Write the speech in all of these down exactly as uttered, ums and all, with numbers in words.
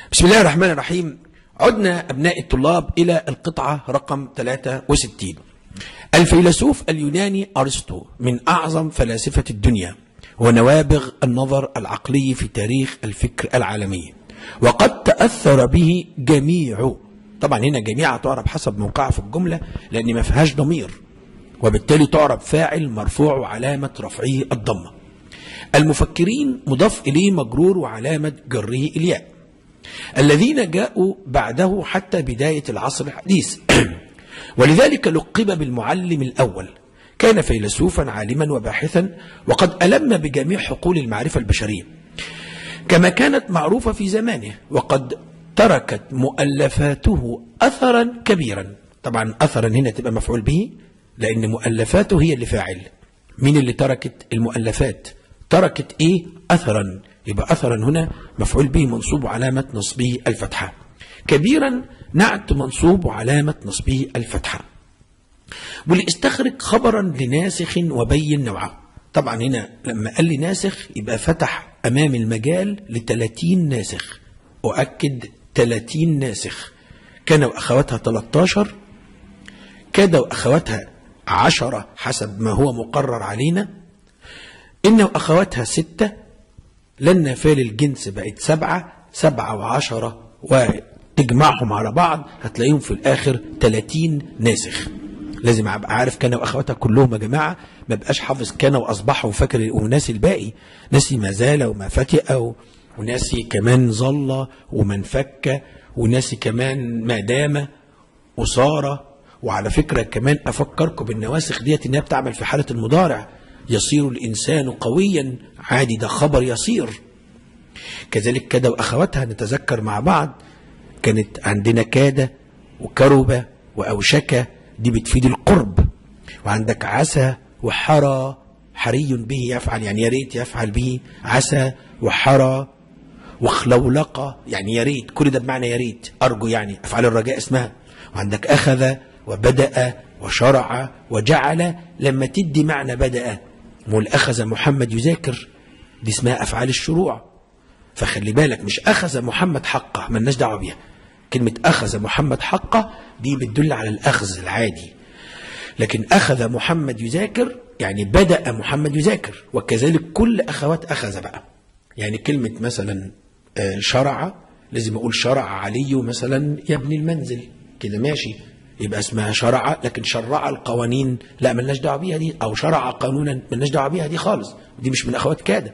بسم الله الرحمن الرحيم. عدنا أبناء الطلاب إلى القطعة رقم ثلاثة وستين. الفيلسوف اليوناني أرسطو من أعظم فلاسفة الدنيا ونوابغ النظر العقلي في تاريخ الفكر العالمي، وقد تأثر به جميع، طبعا هنا جميع تعرب حسب موقعها في الجملة لأن ما فيهاش ضمير، وبالتالي تعرب فاعل مرفوع وعلامة رفعه الضمة. المفكرين مضاف إليه مجرور وعلامة جره الياء. الذين جاءوا بعده حتى بداية العصر الحديث ولذلك لقب بالمعلم الأول. كان فيلسوفا عالما وباحثا، وقد ألم بجميع حقول المعرفة البشرية كما كانت معروفة في زمانه، وقد تركت مؤلفاته أثرا كبيرا. طبعا أثرا هنا تبقى مفعول به لأن مؤلفاته هي اللي فاعل. مين اللي تركت المؤلفات؟ تركت إيه؟ أثرا. يبقى أثرا هنا مفعول به منصوب وعلامة نصبه الفتحة. كبيرا نعت منصوب وعلامة نصبه الفتحة. ولأستخرج خبرا لناسخ وبين نوعه. طبعا هنا لما قال لي ناسخ يبقى فتح أمام المجال لثلاثين ناسخ. أؤكد ثلاثين ناسخ. كان وأخواتها ثلاثة عشر، كاد وأخواتها عشرة حسب ما هو مقرر علينا، إن وأخواتها ستة، لن فال الجنس بقت سبعة، سبعة وعشرة وتجمعهم على بعض هتلاقيهم في الآخر ثلاثين ناسخ. لازم أبقى عارف كان وأخواتها كلهم يا جماعة، ما بقاش حافظ كان وأصبحوا وفاكر وناسي الباقي، ناسي ما زال وما فتئ، وناسي كمان ظل ومن فك، وناسي كمان ما دام وصار. وعلى فكرة كمان أفكركم بالنواسخ ديت إنها بتعمل في حالة المضارع. يصير الإنسان قويا، عادي، ده خبر يصير. كذلك كاد وأخواتها نتذكر مع بعض، كانت عندنا كاد وكرب وأوشك، دي بتفيد القرب. وعندك عسى وحرى، حري به يفعل يعني يا ريت يفعل به، عسى وحرى وخلولقة يعني يا ريت، كل ده بمعنى يا ريت، أرجو يعني، أفعال الرجاء اسمها. وعندك أخذ وبدأ وشرع وجعل، لما تدي معنى بدأ، مول أخذ محمد يذاكر، دي اسمها أفعال الشروع. فخلي بالك، مش أخذ محمد حقه، مالناش دعوة بيها. كلمة أخذ محمد حقه دي بتدل على الأخذ العادي، لكن أخذ محمد يذاكر يعني بدأ محمد يذاكر. وكذلك كل أخوات أخذ بقى، يعني كلمة مثلا شرع لازم أقول شرع علي مثلا يبني المنزل، كده ماشي، يبقى اسمها شرع. لكن شرع القوانين لا، ملناش دعوه بيها دي، او شرع قانونا ملناش دعوه بيها دي خالص، دي مش من اخوات كاد.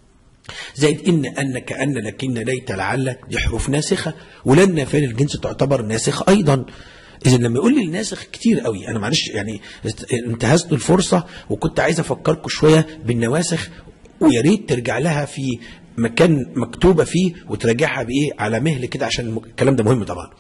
زائد ان ان كأن لكن ليت لعل دي حروف ناسخه، ولن فعل الجنس تعتبر ناسخ ايضا. اذا لما يقول لي الناسخ كتير قوي، انا معلش يعني انتهزت الفرصه وكنت عايز افكركم شويه بالنواسخ، ويا ريت ترجع لها في مكان مكتوبه فيه وتراجعها بايه على مهل كده، عشان الكلام ده مهم طبعا.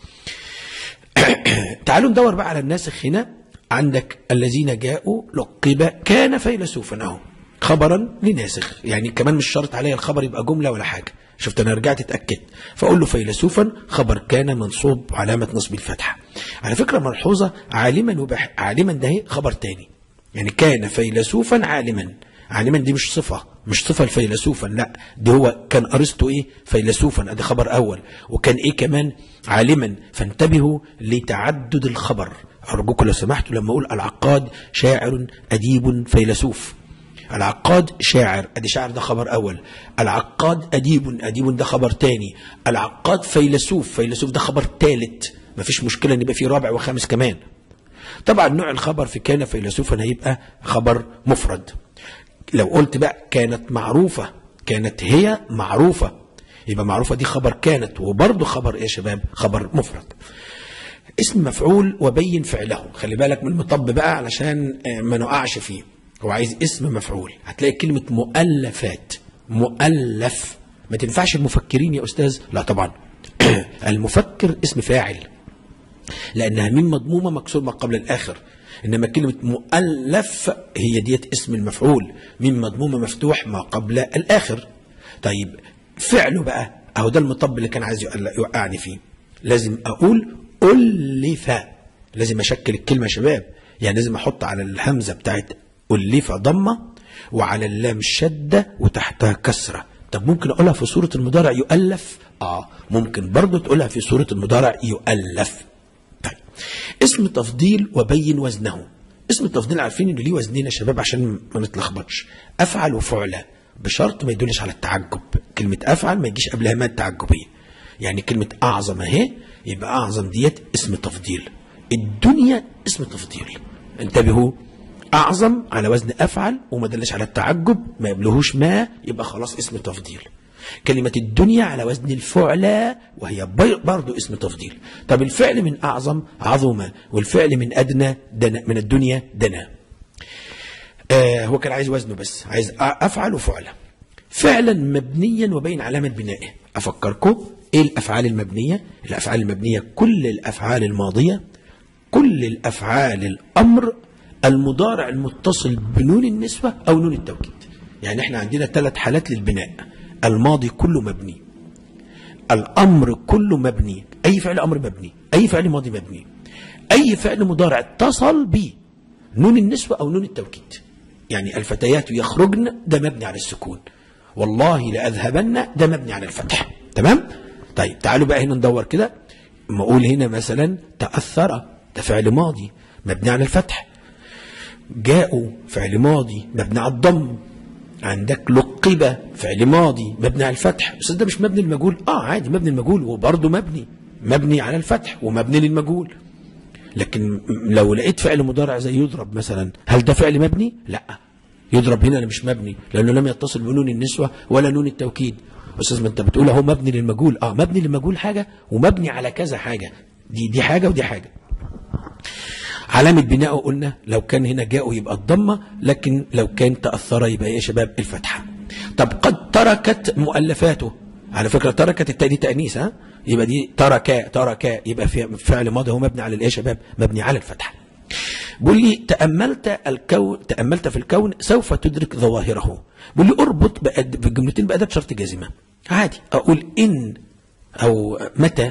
تعالوا ندور بقى على الناسخ. هنا عندك الذين جاءوا لقب كان فيلسوفا، اهو خبرا لناسخ، يعني كمان مش شرط عليا الخبر يبقى جمله ولا حاجه. شفت انا رجعت اتاكدت، فاقول له فيلسوفا خبر كان منصوب علامه نصب الفتحه. على فكره ملحوظه، عالما وبح... عالما ده هي خبر تاني، يعني كان فيلسوفا عالما. عالما دي مش صفه، مش صفه الفيلسوفا، لا، دي هو كان ارسطو ايه فيلسوفا، ادي خبر اول. وكان ايه كمان عالما. فانتبهوا لتعدد الخبر، ارجوكم لو سمحتوا. لما اقول العقاد شاعر اديب فيلسوف، العقاد شاعر، ادي شاعر ده خبر اول. العقاد اديب، اديب ده خبر تاني. العقاد فيلسوف، فيلسوف ده خبر ثالث. مفيش مشكله ان يبقى فيه رابع وخامس كمان. طبعا نوع الخبر في كان فيلسوفا هيبقى خبر مفرد. لو قلت بقى كانت معروفة، كانت هي معروفة، يبقى معروفة دي خبر كانت، وبرضه خبر ايه يا شباب؟ خبر مفرد. اسم مفعول وبين فعله. خلي بالك من المطب بقى علشان ما نقعش فيه. هو عايز اسم مفعول، هتلاقي كلمة مؤلفات، مؤلف. ما تنفعش المفكرين يا أستاذ؟ لا طبعا. المفكر اسم فاعل لأنها ميم مضمومة مكسور ما قبل الآخر، إنما كلمة مؤلف هي ديت اسم المفعول، ميم مضمومة مفتوح ما قبل الآخر. طيب فعله بقى، أهو ده المطب اللي كان عايز يوقعني فيه. لازم أقول ألف، لازم أشكل الكلمة يا شباب، يعني لازم أحط على الهمزة بتاعت ألف ضمة، وعلى اللام شدة وتحتها كسرة. طب ممكن اقولها في صورة المضارع يؤلف؟ اه ممكن برضو تقولها في صورة المضارع يؤلف. طيب اسم تفضيل وبين وزنه. اسم التفضيل عارفين انه ليه وزنين يا شباب عشان ما نتلخبطش، افعل وفعلى، بشرط ما يدلش على التعجب. كلمة افعل ما يجيش قبلها ما التعجبية. يعني كلمة اعظم اهي، يبقى اعظم ديت اسم تفضيل. الدنيا اسم تفضيل، انتبهوا، اعظم على وزن افعل وما دلش على التعجب، ما يبلهوش ما، يبقى خلاص اسم تفضيل. كلمة الدنيا على وزن الفعلى وهي برضو اسم تفضيل. طب الفعل من اعظم عظم، والفعل من ادنى دنا، من الدنيا دنا. آه هو كان عايز وزنه بس، عايز افعل وفعلى. فعلا مبنيا وبين علامة بنائه. افكركم ايه الافعال المبنية؟ الافعال المبنية كل الافعال الماضية، كل الافعال الامر، المضارع المتصل بنون النسوة او نون التوكيد. يعني احنا عندنا ثلاث حالات للبناء: الماضي كله مبني، الامر كله مبني، اي فعل امر مبني، اي فعل ماضي مبني، اي فعل مضارع اتصل به نون النسوة او نون التوكيد. يعني الفتيات يخرجن ده مبني على السكون، والله لأذهبن ده مبني على الفتح. تمام؟ طيب تعالوا بقى هنا ندور كده. اما اقول هنا مثلا تأثر ده فعل ماضي مبني على الفتح، جاءوا فعل ماضي مبني على الضم، عندك لقب فعل ماضي مبني على الفتح. بس ده مش مبني للمجهول، اه عادي مبني للمجهول وبرضه مبني مبني على الفتح ومبني للمجهول. لكن لو لقيت فعل مضارع زي يضرب مثلا، هل ده فعل مبني؟ لا، يضرب هنا مش مبني لانه لم يتصل بنون النسوة ولا نون التوكيد. استاذ ما انت بتقول اهو مبني للمجهول، اه مبني للمجهول حاجة ومبني على كذا حاجة، دي دي حاجة ودي حاجة. علامة بناءه قلنا لو كان هنا جاءوا يبقى الضمة، لكن لو كان تأثر يبقى ايه يا شباب؟ الفتحة. طب قد تركت مؤلفاته، على فكرة تركت التاني تأنيث، ها يبقى دي تركا تركا، يبقى في فعل ماضي هو مبني على الايه يا شباب؟ مبني على الفتحة. بقول لي تأملت الكون، تأملت في الكون سوف تدرك ظواهره. بقول لي اربط بالجملتين بأداة شرط جازمة. عادي اقول ان او متى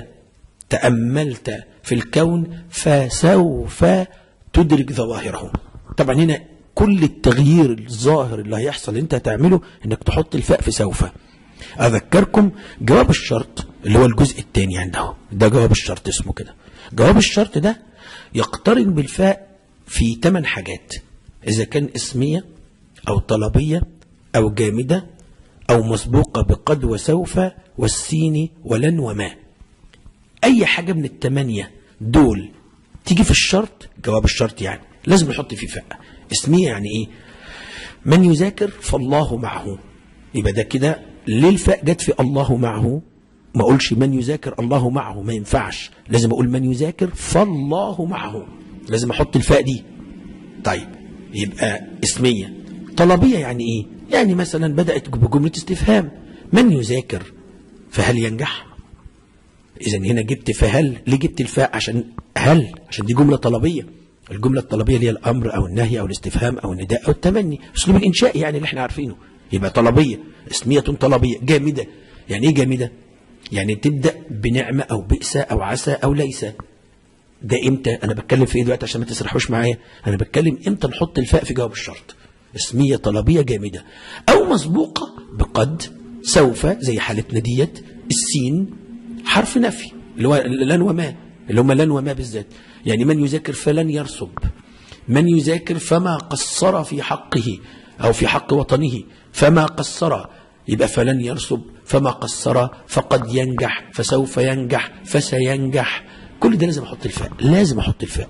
تأملت في الكون فسوف تدرك ظواهره. طبعا هنا كل التغيير الظاهر اللي هيحصل انت هتعمله انك تحط الفاء في سوف. اذكركم جواب الشرط اللي هو الجزء الثاني عنده، ده جواب الشرط اسمه كده. جواب الشرط ده يقترن بالفاء في ثمان حاجات: اذا كان اسمية او طلبية او جامدة او مسبوقة بقد وسوف والسين ولن وما. اي حاجة من الثمانية دول تيجي في الشرط، جواب الشرط يعني لازم نحط فيه فاء. اسمية يعني ايه؟ من يذاكر فالله معه، يبقى ده كده ليه الفاء جت في الله معه؟ ما اقولش من يذاكر الله معه، ما ينفعش، لازم اقول من يذاكر فالله معه، لازم احط الفاء دي. طيب يبقى اسمية. طلبية يعني ايه؟ يعني مثلا بدأت بجملة استفهام، من يذاكر فهل ينجح؟ اذا هنا جبت فهل، ليه جبت الفاء؟ عشان هل، عشان دي جملة طلبية. الجملة الطلبية اللي هي الامر او النهي او الاستفهام او النداء او التمني، اسلوب الانشاء يعني اللي احنا عارفينه. يبقى طلبية، اسمية طلبية. جامدة يعني ايه جامدة؟ يعني تبدأ بنعمة او بئس او عسى او ليس. ده امتى؟ انا بتكلم في ايه دلوقتي عشان ما تسرحوش معايا؟ انا بتكلم امتى نحط الفاء في جواب الشرط. اسمية طلبية جامدة او مسبوقة بقد سوف زي حالتنا ديت. السين حرف نفي اللي هو لن وما، اللي هم لن وما بالذات. يعني من يذاكر فلن يرسب، من يذاكر فما قصر في حقه او في حق وطنه، فما قصر يبقى فلن يرسب، فما قصر، فقد ينجح، فسوف ينجح، فسينجح. كل ده لازم احط الفاء، لازم احط الفاء.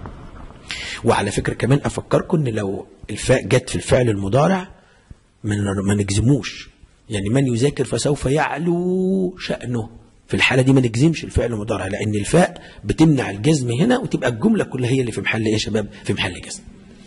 وعلى فكرة كمان افكركم ان لو الفاء جت في الفعل المضارع ما نجزموش. يعني من يذاكر فسوف يعلو شأنه، في الحالة دي ما نجزمش الفعل المضارع، لان الفاء بتمنع الجزم هنا وتبقى الجملة كلها هي اللي في محل ايه يا شباب؟ في محل جزم.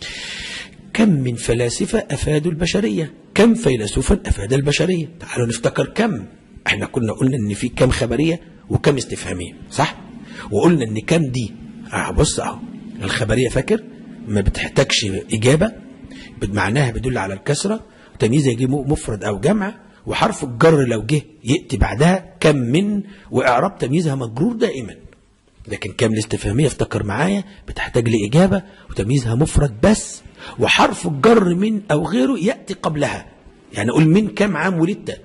كم من فلاسفة افادوا البشرية، كم فيلسوفا افاد البشرية. تعالوا نفتكر كم. احنا كنا قلنا ان في كم خبرية وكم استفهامية، صح؟ وقلنا ان كم دي اه بص اهو الخبرية، فاكر؟ ما بتحتاجش اجابة، معناها بيدل على الكسرة، تمييز يجي مفرد او جمع، وحرف الجر لو جه ياتي بعدها كم من، واعراب تمييزها مجرور دائما. لكن كم الاستفهامية افتكر معايا بتحتاج لاجابة وتمييزها مفرد بس، وحرف الجر من او غيره ياتي قبلها. يعني اقول من كم عام ولدت،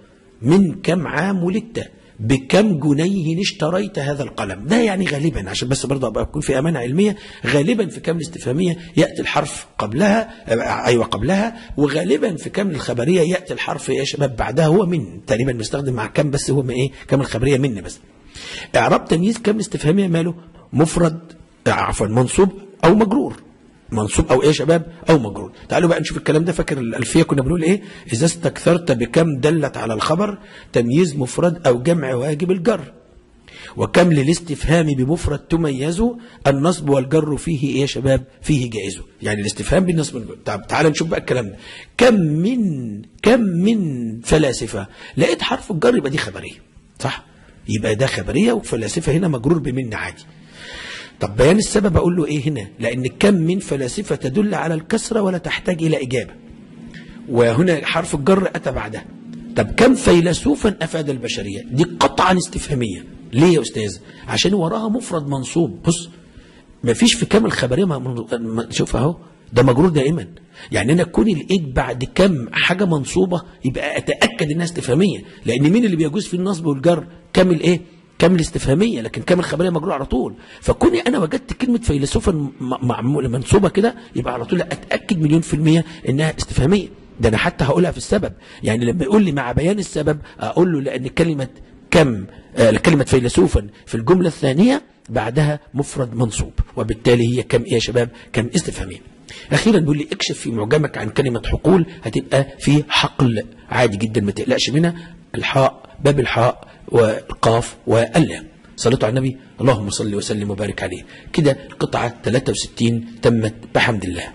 من كم عام ولدت؟ بكم جنيه اشتريت هذا القلم؟ ده يعني غالبا، عشان بس برضه ابقى اكون في امانه علميه، غالبا في كم الاستفهاميه ياتي الحرف قبلها، ايوه قبلها، وغالبا في كم الخبريه ياتي الحرف يا شباب بعدها. هو من تقريبا بنستخدم مع كم، بس هو من ايه؟ كم الخبريه من بس. اعراب تمييز كم الاستفهاميه ماله؟ مفرد، عفوا منصوب او مجرور. منصوب او ايه يا شباب؟ او مجرور. تعالوا بقى نشوف الكلام ده. فاكر الالفيه كنا بنقول ايه؟ اذا استكثرت بكم دلت على الخبر تمييز مفرد او جمع واجب الجر. وكم للاستفهام بمفرد تميز النصب والجر فيه ايه يا شباب؟ فيه جائز. يعني الاستفهام بالنصب والجر. طب تعالى نشوف بقى الكلام ده. كم من كم من فلاسفه، لقيت حرف الجر يبقى دي خبريه، صح؟ يبقى ده خبريه، وفلاسفه هنا مجرور بمن عادي. طب بيان السبب اقول له ايه هنا؟ لان كم من فلاسفه تدل على الكسره ولا تحتاج الى اجابه، وهنا حرف الجر اتى بعدها. طب كم فيلسوفا افاد البشريه؟ دي قطعا استفهاميه. ليه يا استاذ؟ عشان وراها مفرد منصوب. بص، ما فيش في كم الخبريه ما شوف اهو، ده مجرور دائما. يعني انا كوني لقيت بعد كم حاجه منصوبه يبقى اتاكد انها استفهاميه، لان مين اللي بيجوز في النصب والجر؟ كم الايه؟ كم الاستفهاميه، لكن كم الخبريه مجرور على طول. فكوني انا وجدت كلمه فيلسوفا منصوبه كده يبقى على طول اتاكد مليون في الميه انها استفهاميه. ده انا حتى هقولها في السبب، يعني لما يقول لي مع بيان السبب اقول له لان كلمه كم آه كلمه فيلسوفا في الجمله الثانيه بعدها مفرد منصوب، وبالتالي هي كم ايه يا شباب؟ كم استفهاميه. اخيرا بيقول لي اكشف في معجمك عن كلمه حقول، هتبقى في حقل عادي جدا ما تقلقش منها. الحاء، باب الحاء والقاف واللام. صلوا على النبي، اللهم صل وسلم وبارك عليه. كده القطعه ثلاثة وستين تمت بحمد الله.